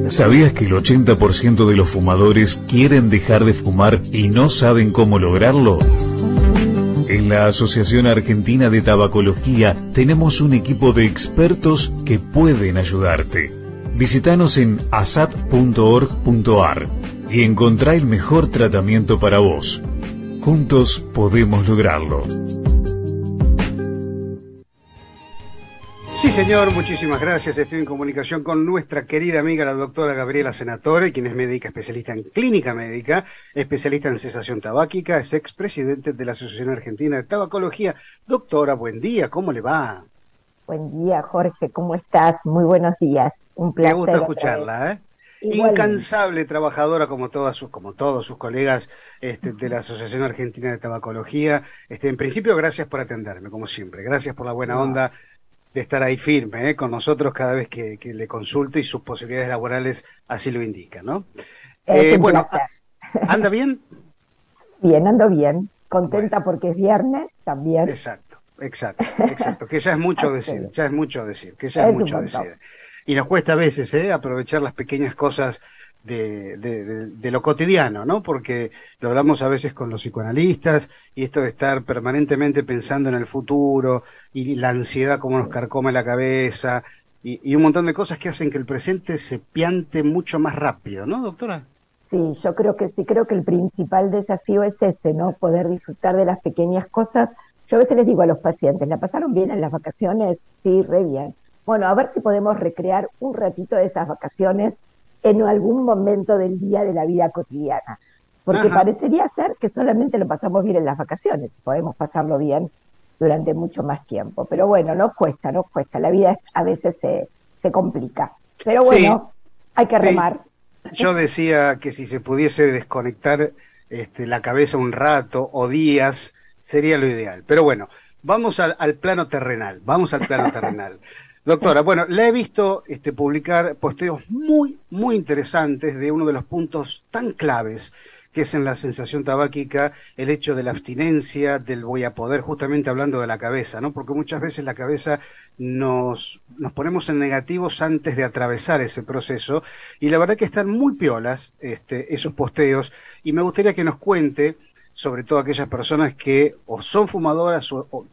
¿Sabías que el 80% de los fumadores quieren dejar de fumar y no saben cómo lograrlo? En la Asociación Argentina de Tabacología tenemos un equipo de expertos que pueden ayudarte. Visítanos en asat.org.ar y encontrá el mejor tratamiento para vos. Juntos podemos lograrlo. Sí, señor, muchísimas gracias. Estoy en comunicación con nuestra querida amiga, la doctora Gabriela Senatore, quien es médica especialista en clínica médica, especialista en cesación tabáquica, es expresidente de la Asociación Argentina de Tabacología. Doctora, buen día, ¿cómo le va? Buen día, Jorge, ¿cómo estás? Muy buenos días. Un placer. Qué gusto escucharla, ¿eh? Igualmente. Incansable trabajadora como todos sus colegas de la Asociación Argentina de Tabacología. En principio, gracias por atenderme, como siempre. Gracias por la buena onda de estar ahí firme con nosotros cada vez que le consulto y sus posibilidades laborales así lo indican, ¿no? Bueno, ¿anda bien? Bien, ando bien. Contenta porque es viernes también. Exacto. Que ya es mucho decir, Y nos cuesta a veces aprovechar las pequeñas cosas de lo cotidiano, ¿no? Porque lo hablamos a veces con los psicoanalistas y esto de estar permanentemente pensando en el futuro y la ansiedad como nos carcome la cabeza y un montón de cosas que hacen que el presente se piante mucho más rápido, ¿no, doctora? Sí, yo creo que sí, creo que el principal desafío es ese, ¿no? Poder disfrutar de las pequeñas cosas. Yo a veces les digo a los pacientes, ¿la pasaron bien en las vacaciones? Sí, re bien. Bueno, a ver si podemos recrear un ratito de esas vacaciones en algún momento del día de la vida cotidiana. Porque parecería ser que solamente lo pasamos bien en las vacaciones, podemos pasarlo bien durante mucho más tiempo. Pero bueno, nos cuesta, la vida a veces se complica. Pero bueno, hay que remar. Yo decía que si se pudiese desconectar la cabeza un rato o días, sería lo ideal. Pero bueno, vamos al plano terrenal, Doctora, bueno, la he visto publicar posteos muy interesantes de uno de los puntos tan claves que es en la sensación tabáquica, el hecho de la abstinencia, del voy a poder, justamente hablando de la cabeza, ¿no? Porque muchas veces la cabeza nos ponemos en negativos antes de atravesar ese proceso, y la verdad que están muy piolas esos posteos, y me gustaría que nos cuente, sobre todo aquellas personas que o son fumadoras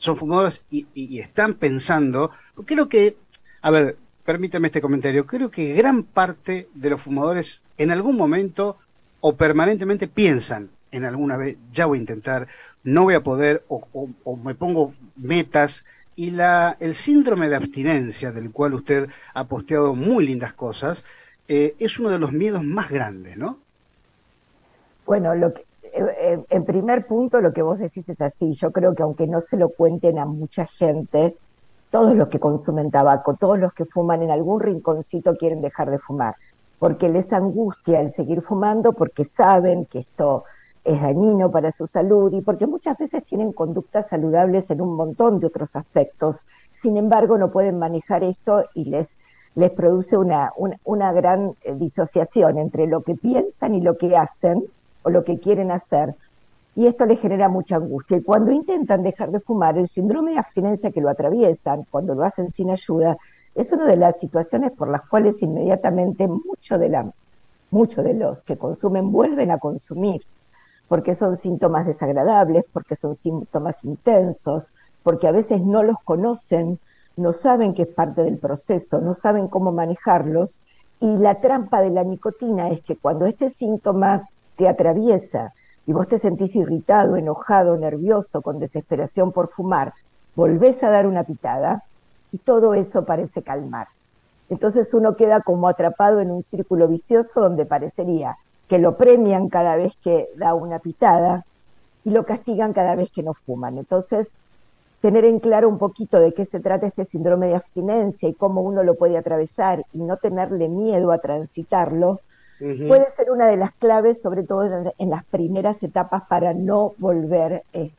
y están pensando, creo que, a ver, permítame este comentario, creo que gran parte de los fumadores en algún momento o permanentemente piensan en alguna vez, ya voy a intentar, no voy a poder, o me pongo metas, y el síndrome de abstinencia, del cual usted ha posteado muy lindas cosas, es uno de los miedos más grandes, ¿no? Bueno, en primer punto lo que vos decís es así. Yo creo que aunque no se lo cuenten a mucha gente, todos los que consumen tabaco, todos los que fuman en algún rinconcito quieren dejar de fumar, porque les angustia el seguir fumando, porque saben que esto es dañino para su salud y porque muchas veces tienen conductas saludables en un montón de otros aspectos. Sin embargo, no pueden manejar esto y les produce una gran disociación entre lo que piensan y lo que hacen o lo que quieren hacer, y esto les genera mucha angustia. Y cuando intentan dejar de fumar, el síndrome de abstinencia que lo atraviesan, cuando lo hacen sin ayuda, es una de las situaciones por las cuales inmediatamente muchos de los que consumen vuelven a consumir, porque son síntomas desagradables, porque son síntomas intensos, porque a veces no los conocen, no saben que es parte del proceso, no saben cómo manejarlos, y la trampa de la nicotina es que cuando este síntoma te atraviesa y vos te sentís irritado, enojado, nervioso, con desesperación por fumar, volvés a dar una pitada y todo eso parece calmar. Entonces uno queda como atrapado en un círculo vicioso donde parecería que lo premian cada vez que da una pitada y lo castigan cada vez que no fuman. Entonces, tener en claro un poquito de qué se trata este síndrome de abstinencia y cómo uno lo puede atravesar y no tenerle miedo a transitarlo, puede ser una de las claves, sobre todo en las primeras etapas, para no volver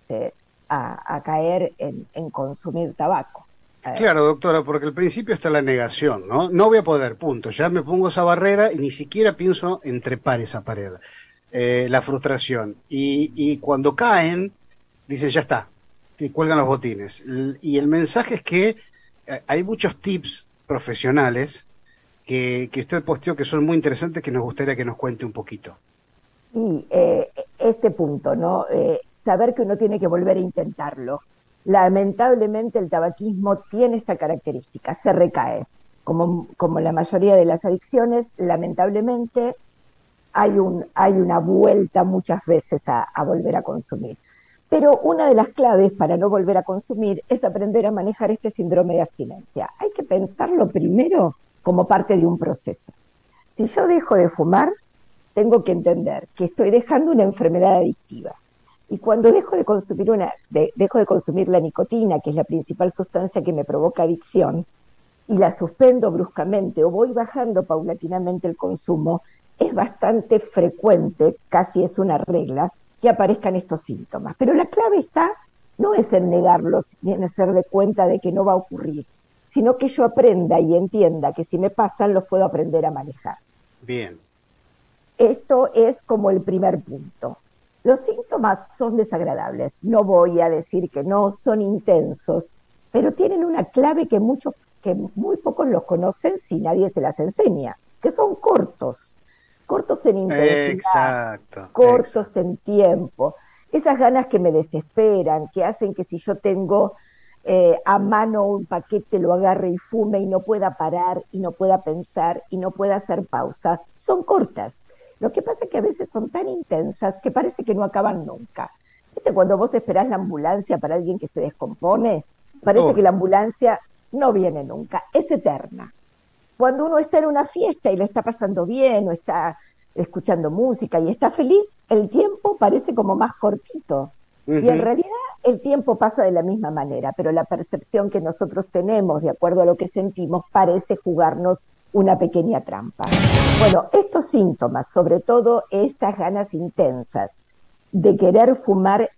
a caer en consumir tabaco. Claro, doctora, porque al principio está la negación, ¿no? No voy a poder, punto. Ya me pongo esa barrera y ni siquiera pienso en trepar esa pared. La frustración. Y cuando caen, dicen, ya está, te cuelgan los botines. Y el mensaje es que hay muchos tips profesionales que usted posteó que son muy interesantes, que nos gustaría que nos cuente un poquito. Y este punto, ¿no? Saber que uno tiene que volver a intentarlo. Lamentablemente el tabaquismo tiene esta característica, se recae. Como la mayoría de las adicciones, lamentablemente hay una vuelta muchas veces a volver a consumir. Pero una de las claves para no volver a consumir es aprender a manejar este síndrome de abstinencia. Hay que pensarlo primero como parte de un proceso. Si yo dejo de fumar, tengo que entender que estoy dejando una enfermedad adictiva. Y cuando dejo de consumir la nicotina, que es la principal sustancia que me provoca adicción, y la suspendo bruscamente o voy bajando paulatinamente el consumo, es bastante frecuente, casi es una regla, que aparezcan estos síntomas. Pero la clave no es en negarlos ni en hacer de cuenta de que no va a ocurrir, sino que yo aprenda y entienda que si me pasan los puedo aprender a manejar. Bien. Esto es como el primer punto. Los síntomas son desagradables, no voy a decir que no, son intensos, pero tienen una clave que muy pocos los conocen si nadie se las enseña, que son cortos en intensidad, Exacto, cortos en tiempo, esas ganas que me desesperan, que hacen que si yo tengo a mano un paquete lo agarre y fume y no pueda parar, y no pueda pensar, y no pueda hacer pausa, son cortas. Lo que pasa es que a veces son tan intensas que parece que no acaban nunca. ¿Viste cuando vos esperás la ambulancia para alguien que se descompone? Parece que la ambulancia no viene nunca, es eterna. Cuando uno está en una fiesta y lo está pasando bien, o está escuchando música y está feliz, el tiempo parece como más cortito. Y en realidad el tiempo pasa de la misma manera, pero la percepción que nosotros tenemos, de acuerdo a lo que sentimos, parece jugarnos una pequeña trampa. Bueno, estos síntomas, sobre todo estas ganas intensas de querer fumar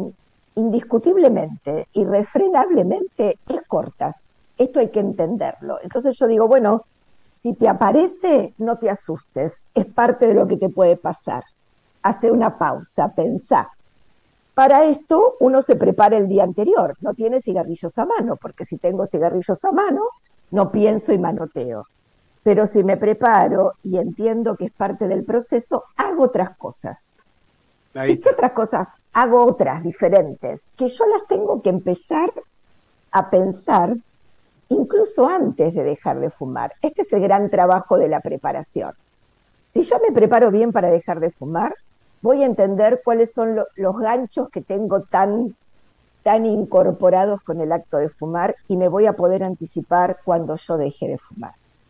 indiscutiblemente, irrefrenablemente, es corta. Esto hay que entenderlo. Entonces yo digo, bueno, si te aparece, no te asustes, es parte de lo que te puede pasar. Hace una pausa, pensá. Para esto uno se prepara el día anterior, no tiene cigarrillos a mano, porque si tengo cigarrillos a mano, no pienso y manoteo. Pero si me preparo y entiendo que es parte del proceso, hago otras cosas. ¿Y qué otras cosas? Hago otras diferentes, que yo las tengo que empezar a pensar incluso antes de dejar de fumar. Este es el gran trabajo de la preparación. Si yo me preparo bien para dejar de fumar, voy a entender cuáles son los ganchos que tengo tan incorporados con el acto de fumar y me voy a poder anticipar cuando yo deje de fumar.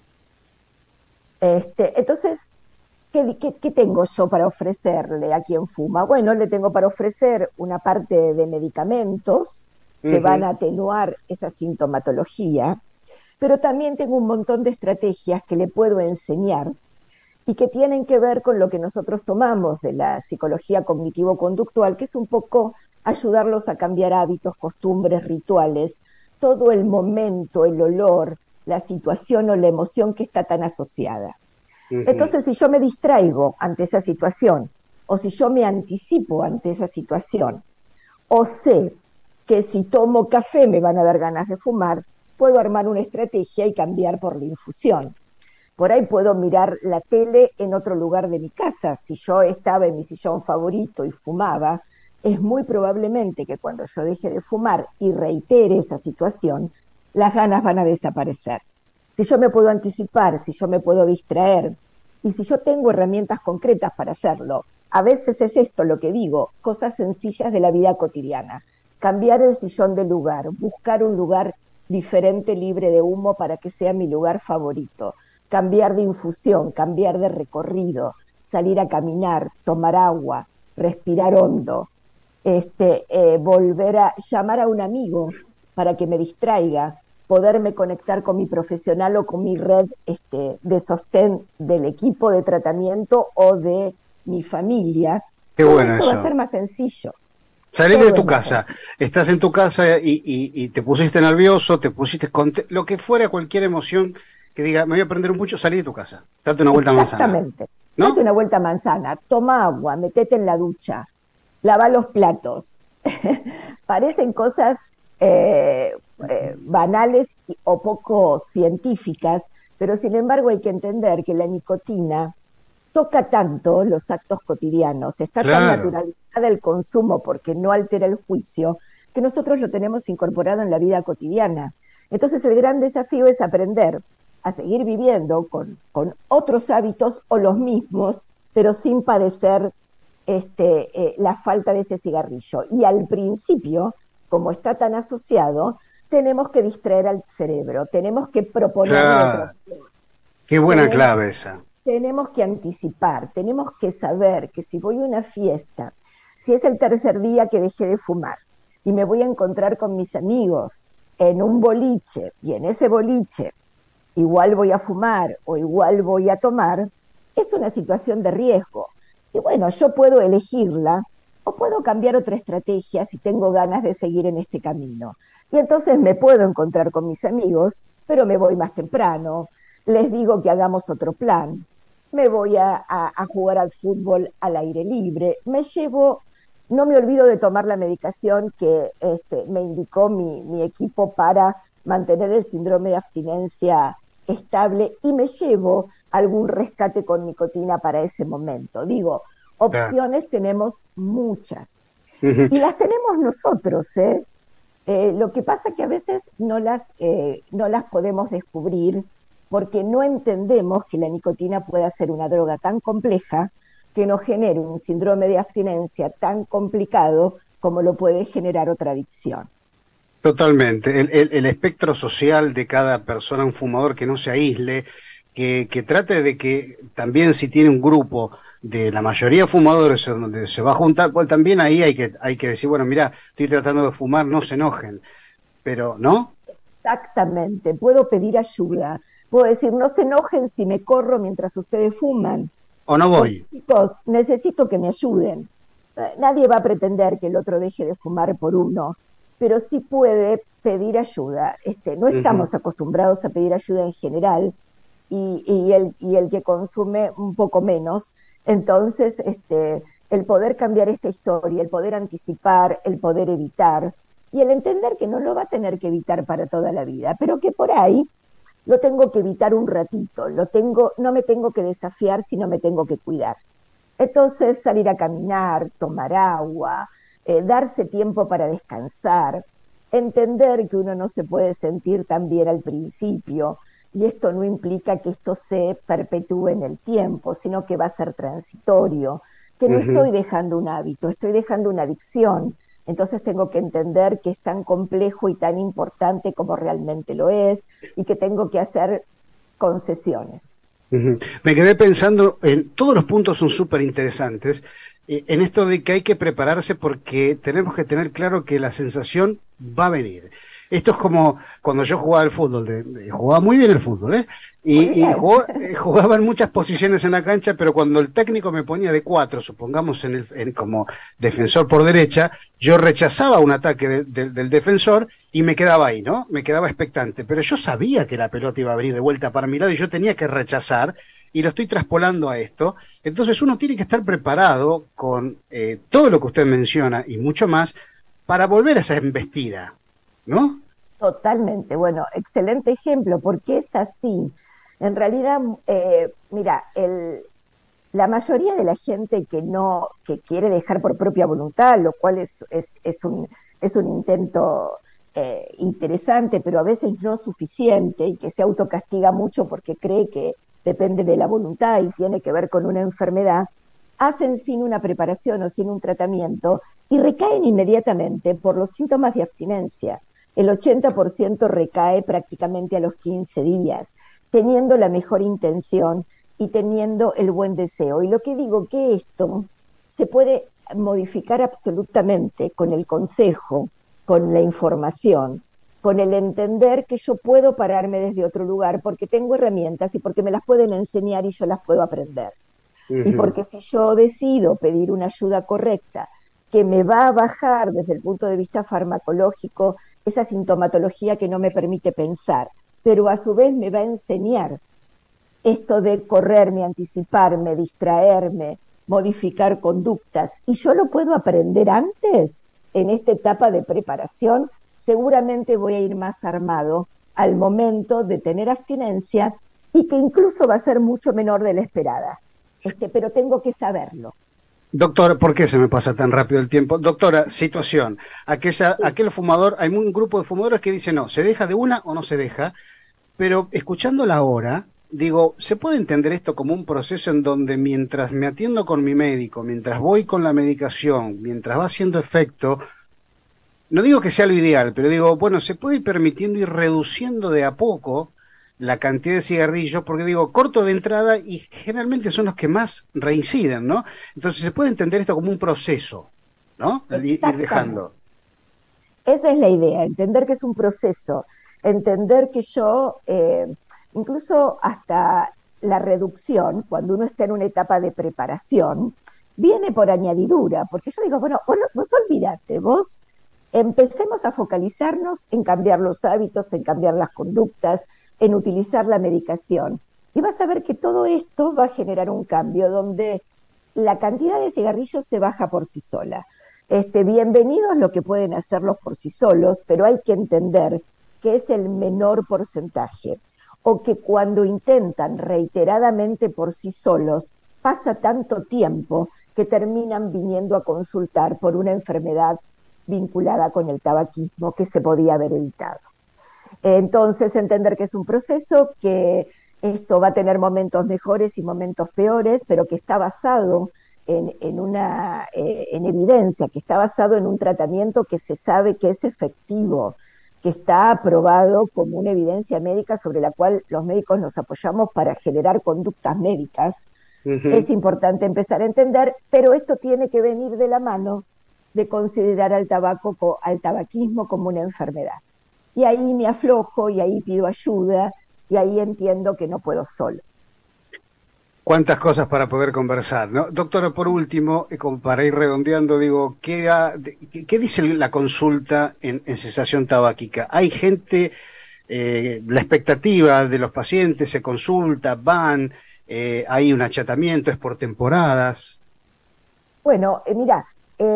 Entonces, ¿qué tengo yo para ofrecerle a quien fuma? Bueno, le tengo para ofrecer una parte de medicamentos que van a atenuar esa sintomatología, pero también tengo un montón de estrategias que le puedo enseñar y que tienen que ver con lo que nosotros tomamos de la psicología cognitivo-conductual, que es un poco ayudarlos a cambiar hábitos, costumbres, rituales, todo el momento, el olor, la situación o la emoción que está tan asociada. Entonces, si yo me distraigo ante esa situación, o si yo me anticipo ante esa situación, o sé que si tomo café me van a dar ganas de fumar, puedo armar una estrategia y cambiar por la infusión. Por ahí puedo mirar la tele en otro lugar de mi casa. Si yo estaba en mi sillón favorito y fumaba, es muy probablemente que cuando yo deje de fumar y reitere esa situación, las ganas van a desaparecer. Si yo me puedo anticipar, si yo me puedo distraer, y si yo tengo herramientas concretas para hacerlo, a veces es esto lo que digo, cosas sencillas de la vida cotidiana. Cambiar el sillón de lugar, buscar un lugar diferente, libre de humo para que sea mi lugar favorito, cambiar de infusión, cambiar de recorrido, salir a caminar, tomar agua, respirar hondo, volver a llamar a un amigo para que me distraiga, poderme conectar con mi profesional o con mi red de sostén del equipo de tratamiento o de mi familia. Qué bueno esto eso. Va a ser más sencillo. Salir de tu casa, estás en tu casa y te pusiste nervioso, te pusiste lo que fuera, cualquier emoción que diga, me voy a prender un pucho, salí de tu casa, date una vuelta a manzana. Exactamente, ¿no? Date una vuelta a manzana, toma agua, metete en la ducha, lava los platos. Parecen cosas banales o poco científicas, pero sin embargo hay que entender que la nicotina toca tanto los actos cotidianos, está tan Claro, naturalizada el consumo porque no altera el juicio, que nosotros lo tenemos incorporado en la vida cotidiana. Entonces el gran desafío es aprender a seguir viviendo con otros hábitos o los mismos, pero sin padecer la falta de ese cigarrillo. Y al principio, como está tan asociado, tenemos que distraer al cerebro, tenemos que proponerle otra claro. opción, Qué buena tenemos, clave esa. tenemos que anticipar, tenemos que saber que si voy a una fiesta, si es el tercer día que dejé de fumar y me voy a encontrar con mis amigos en un boliche y en ese boliche igual voy a fumar o igual voy a tomar, es una situación de riesgo. Y bueno, yo puedo elegirla o puedo cambiar otra estrategia si tengo ganas de seguir en este camino. Y entonces me puedo encontrar con mis amigos, pero me voy más temprano, les digo que hagamos otro plan, me voy a jugar al fútbol al aire libre, me llevo, no me olvido de tomar la medicación que me indicó mi equipo para mantener el síndrome de abstinencia estable y me llevo algún rescate con nicotina para ese momento. Digo, Claro. opciones tenemos muchas Ujú. y las tenemos nosotros, ¿eh? Lo que pasa es que a veces no las podemos descubrir porque no entendemos que la nicotina pueda ser una droga tan compleja que nos genere un síndrome de abstinencia tan complicado como lo puede generar otra adicción. Totalmente. El espectro social de cada persona, un fumador que no se aísle, que trate de que también si tiene un grupo de la mayoría de fumadores donde se va a juntar, pues también ahí hay que decir, bueno, mira, estoy tratando de fumar, no se enojen, pero ¿no? Exactamente, puedo pedir ayuda, puedo decir, no se enojen si me corro mientras ustedes fuman, O no porque voy. chicos, necesito que me ayuden. Nadie va a pretender que el otro deje de fumar por uno, pero sí puede pedir ayuda. No Ujú. estamos acostumbrados a pedir ayuda en general y el que consume un poco menos. Entonces, el poder cambiar esta historia, el poder anticipar, el poder evitar y el entender que no lo va a tener que evitar para toda la vida, pero que por ahí lo tengo que evitar un ratito, no me tengo que desafiar, sino me tengo que cuidar. Entonces, salir a caminar, tomar agua, darse tiempo para descansar, entender que uno no se puede sentir tan bien al principio, y esto no implica que esto se perpetúe en el tiempo, sino que va a ser transitorio, que no Ujú. estoy dejando un hábito, estoy dejando una adicción. Entonces tengo que entender que es tan complejo y tan importante como realmente lo es, y que tengo que hacer concesiones. Ujú. Me quedé pensando en todos los puntos son súper interesantes, en esto de que hay que prepararse porque tenemos que tener claro que la sensación va a venir. Esto es como cuando yo jugaba al fútbol, jugaba muy bien el fútbol, ¿eh? Muy bien. Jugaba en muchas posiciones en la cancha, pero cuando el técnico me ponía de cuatro, supongamos como defensor por derecha, yo rechazaba un ataque del defensor y me quedaba ahí, ¿no? Me quedaba expectante, pero yo sabía que la pelota iba a venir de vuelta para mi lado y yo tenía que rechazar y lo estoy traspolando a esto. Entonces uno tiene que estar preparado con todo lo que usted menciona y mucho más para volver a esa embestida, ¿no? Totalmente, bueno, excelente ejemplo, porque es así. En realidad, mira, la mayoría de la gente que quiere dejar por propia voluntad, lo cual es un intento interesante, pero a veces no suficiente, y que se autocastiga mucho porque cree que depende de la voluntad y tiene que ver con una enfermedad, hacen sin una preparación o sin un tratamiento y recaen inmediatamente por los síntomas de abstinencia. El 80% recae prácticamente a los 15 días, teniendo la mejor intención y teniendo el buen deseo. Y lo que digo que esto se puede modificar absolutamente con el consejo, con la información, con el entender que yo puedo pararme desde otro lugar porque tengo herramientas y porque me las pueden enseñar y yo las puedo aprender. Y Ujú. porque si yo decido pedir una ayuda correcta que me va a bajar desde el punto de vista farmacológico esa sintomatología que no me permite pensar, pero a su vez me va a enseñar esto de correrme, anticiparme, distraerme, modificar conductas, y yo lo puedo aprender antes, en esta etapa de preparación, seguramente voy a ir más armado al momento de tener abstinencia y que incluso va a ser mucho menor de la esperada. Pero tengo que saberlo. Doctora, ¿por qué se me pasa tan rápido el tiempo? Doctora, situación. Aquel fumador, hay un grupo de fumadores que dice no, se deja de una o no se deja, pero escuchándola ahora, digo, ¿se puede entender esto como un proceso en donde mientras me atiendo con mi médico, mientras voy con la medicación, mientras va haciendo efecto, no digo que sea lo ideal, pero digo, bueno, se puede ir permitiendo ir reduciendo de a poco la cantidad de cigarrillos, porque digo, corto de entrada y generalmente son los que más reinciden, ¿no? Entonces se puede entender esto como un proceso, ¿no? Ir dejando. Esa es la idea, entender que es un proceso, entender que yo, incluso hasta la reducción, cuando uno está en una etapa de preparación, viene por añadidura, porque yo digo, bueno, vos olvidate, vos empecemos a focalizarnos en cambiar los hábitos, en cambiar las conductas, en utilizar la medicación. Y vas a ver que todo esto va a generar un cambio donde la cantidad de cigarrillos se baja por sí sola. Bienvenidos lo que pueden hacerlos por sí solos, pero hay que entender que es el menor porcentaje, o que cuando intentan reiteradamente por sí solos, pasa tanto tiempo que terminan viniendo a consultar por una enfermedad vinculada con el tabaquismo que se podía haber evitado. Entonces, entender que es un proceso, que esto va a tener momentos mejores y momentos peores, pero que está basado en evidencia, que está basado en un tratamiento que se sabe que es efectivo, que está aprobado como una evidencia médica sobre la cual los médicos nos apoyamos para generar conductas médicas. Es importante empezar a entender, pero esto tiene que venir de la mano de considerar al tabaquismo como una enfermedad. Y ahí me aflojo, y ahí pido ayuda, y ahí entiendo que no puedo solo. Cuántas cosas para poder conversar, ¿no? Doctora, por último, como para ir redondeando, digo, ¿qué dice la consulta en cesación tabáquica? ¿Hay gente, la expectativa de los pacientes, se consulta, van, hay un achatamiento, es por temporadas? Bueno, mira,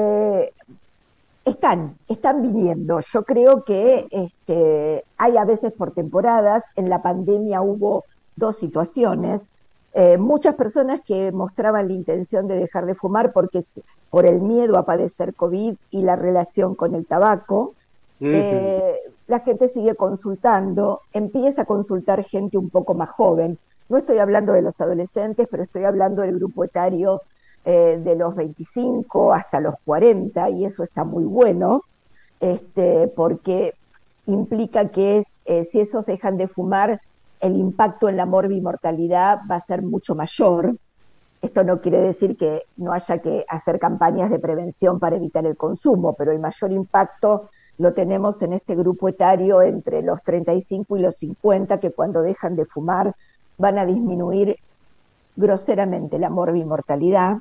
están viniendo. Yo creo que hay a veces por temporadas. En la pandemia hubo dos situaciones. Muchas personas que mostraban la intención de dejar de fumar por el miedo a padecer COVID y la relación con el tabaco. La gente sigue consultando, empieza a consultar gente un poco más joven. No estoy hablando de los adolescentes, pero estoy hablando del grupo etario de los 25 hasta los 40, y eso está muy bueno, porque implica que si esos dejan de fumar, el impacto en la morbimortalidad va a ser mucho mayor. Esto no quiere decir que no haya que hacer campañas de prevención para evitar el consumo, pero el mayor impacto lo tenemos en este grupo etario entre los 35 y los 50, que cuando dejan de fumar van a disminuir groseramente la morbimortalidad.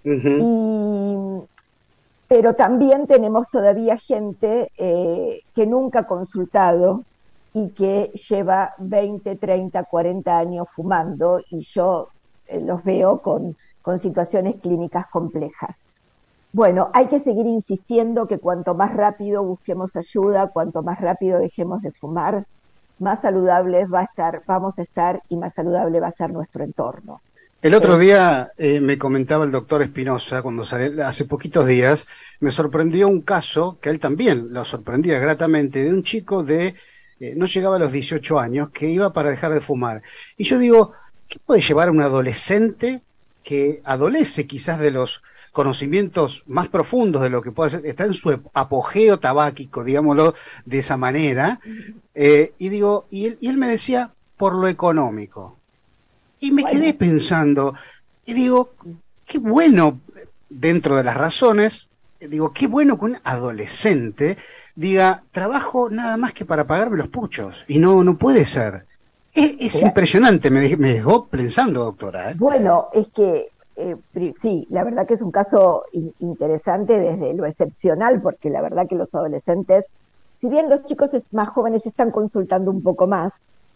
Pero también tenemos todavía gente que nunca ha consultado y que lleva 20, 30, 40 años fumando, y yo los veo con situaciones clínicas complejas. Bueno, hay que seguir insistiendo que cuanto más rápido busquemos ayuda, cuanto más rápido dejemos de fumar, más saludables vamos a estar, y más saludable va a ser nuestro entorno. El otro día me comentaba el doctor Espinosa, cuando hace poquitos días, me sorprendió un caso, que a él también lo sorprendía gratamente, de un chico no llegaba a los 18 años, que iba para dejar de fumar. Y yo digo, ¿qué puede llevar a un adolescente que adolece quizás de los conocimientos más profundos de lo que puede ser, está en su apogeo tabáquico, digámoslo de esa manera, y él me decía, por lo económico. Y me quedé pensando, y digo, qué bueno, dentro de las razones, digo, qué bueno que un adolescente diga, trabajo nada más que para pagarme los puchos, y no puede ser. Es impresionante, me dejó pensando, doctora. Bueno, es que sí, la verdad que es un caso interesante desde lo excepcional, porque la verdad que los adolescentes, si bien los chicos más jóvenes están consultando un poco más,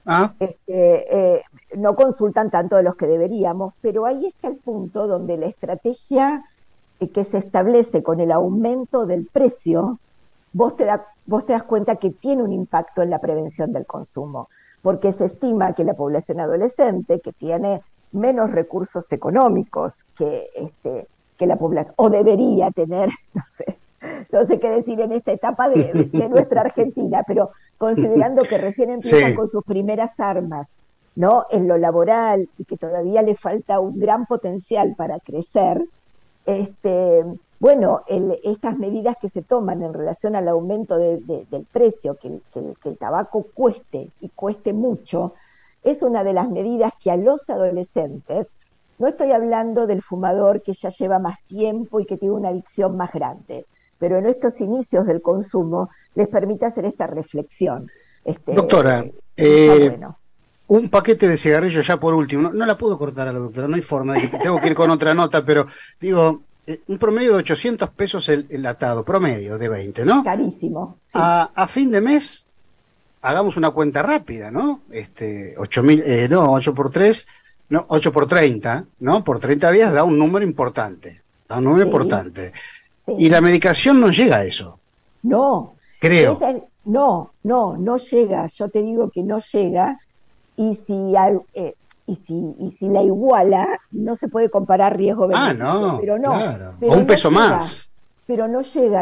no consultan tanto de los que deberíamos, pero ahí está el punto donde la estrategia que se establece con el aumento del precio, vos te das cuenta que tiene un impacto en la prevención del consumo. porque se estima que la población adolescente, que tiene menos recursos económicos que la población, o debería tener, no sé qué decir en esta etapa de nuestra Argentina, pero considerando que recién empiezan con sus primeras armas, ¿no? En lo laboral, y que todavía le falta un gran potencial para crecer, bueno, estas medidas que se toman en relación al aumento del precio, que el tabaco cueste y cueste mucho, es una de las medidas que a los adolescentes, no estoy hablando del fumador que ya lleva más tiempo y que tiene una adicción más grande, pero en estos inicios del consumo les permite hacer esta reflexión. Doctora, bueno. Un paquete de cigarrillos ya por último, no la puedo cortar a la doctora, no hay forma, de que tengo que ir con otra nota, pero digo, un promedio de 800 pesos el atado, promedio de 20, ¿no? Carísimo. Sí. A fin de mes, hagamos una cuenta rápida, ¿no? 8.000, no, 8 por 3, no, 8 por 30, ¿no? Por 30 días da un número importante, importante. Sí. Y la medicación no llega a eso. No. Creo. No llega, yo te digo que no llega, y si la iguala, no se puede comparar riesgo-beneficio. No, pero no, claro. Pero o un no peso llega, más. Pero no llega.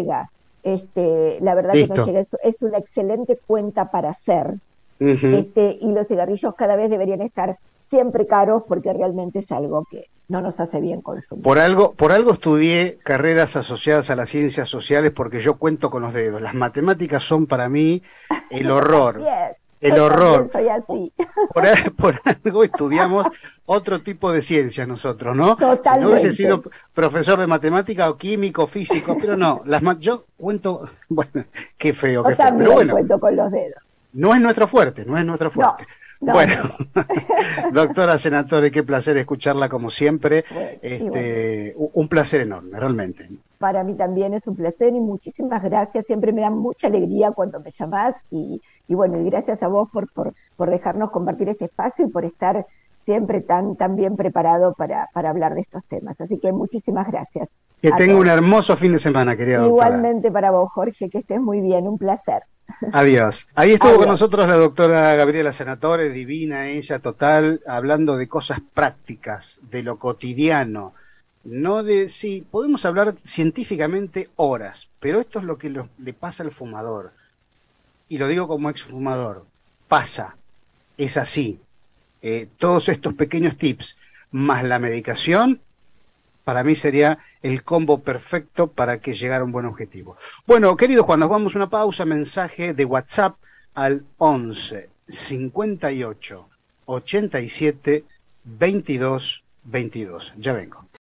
La verdad Listo. que no llega, es una excelente cuenta para hacer. Y los cigarrillos cada vez deberían estar siempre caros, porque realmente es algo que no nos hace bien consumir. Por algo estudié carreras asociadas a las ciencias sociales, porque yo cuento con los dedos. Las matemáticas son para mí el horror. El horror. Soy así. Por algo estudiamos otro tipo de ciencias nosotros, ¿no? Totalmente. Si no hubiese sido profesor de matemática o químico, físico, pero no, yo cuento, bueno, qué feo, pero bueno, cuento con los dedos. No es nuestro fuerte. No, bueno, doctora Senatore, qué placer escucharla como siempre. Un placer enorme, realmente. Para mí también es un placer y muchísimas gracias. Siempre me da mucha alegría cuando me llamás y bueno, y gracias a vos por dejarnos compartir este espacio y por estar siempre tan bien preparado para hablar de estos temas. Así que muchísimas gracias. Que tenga un hermoso fin de semana, querida doctora. Igualmente para vos, Jorge, que estés muy bien. Un placer. Adiós. Ahí estuvo con nosotros la doctora Gabriela Senatore, divina ella, total, hablando de cosas prácticas, de lo cotidiano. Sí, podemos hablar científicamente horas, pero esto es lo que le pasa al fumador. Y lo digo como exfumador. Pasa. Es así. Todos estos pequeños tips, más la medicación, para mí sería el combo perfecto para que llegara a un buen objetivo. Bueno, querido Juan, nos vamos a una pausa, mensaje de WhatsApp al 11 58 87 22 22. Ya vengo.